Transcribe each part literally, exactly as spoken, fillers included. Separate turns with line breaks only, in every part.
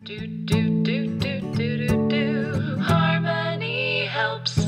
Do, do, do, do, do, do, do. Harmony helps.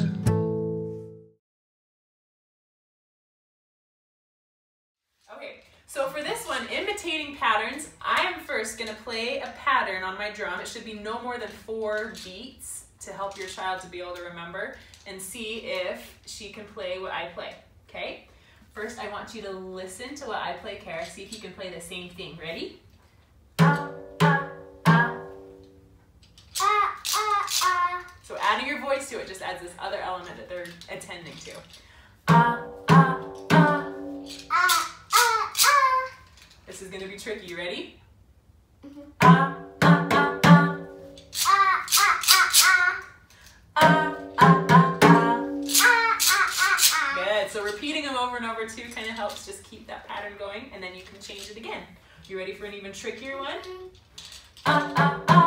Okay, so for this one, imitating patterns, I am first going to play a pattern on my drum. It should be no more than four beats to help your child to be able to remember and see if she can play what I play, okay? First, I want you to listen to what I play, Kara. See if you can play the same thing. Ready? Ah, ah, ah. Ah, ah, ah. So adding your voice to it just adds this other element that they're attending to. Ah, ah, ah. Ah, ah, ah. This is going to be tricky. Ready? Mm-hmm. Ah, ah, ah, ah. Ah, ah, ah, ah. Ah, ah, ah, ah. Ah, ah, ah, ah. Good. So repeating them over and over too kind of helps just keep that pattern going, and then you can change it again. You ready for an even trickier one? Ah, ah, ah.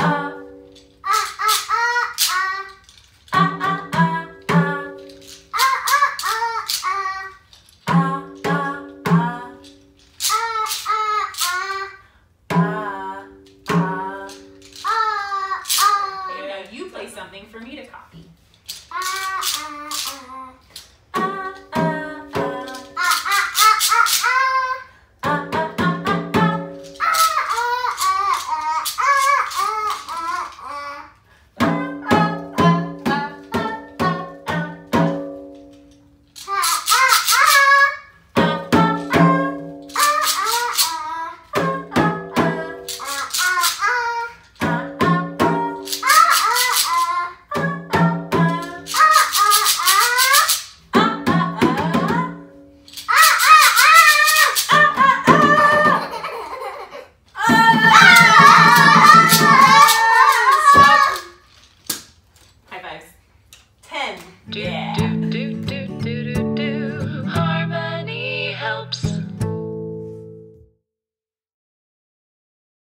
Something for me to copy.
Do,
Yeah.
do.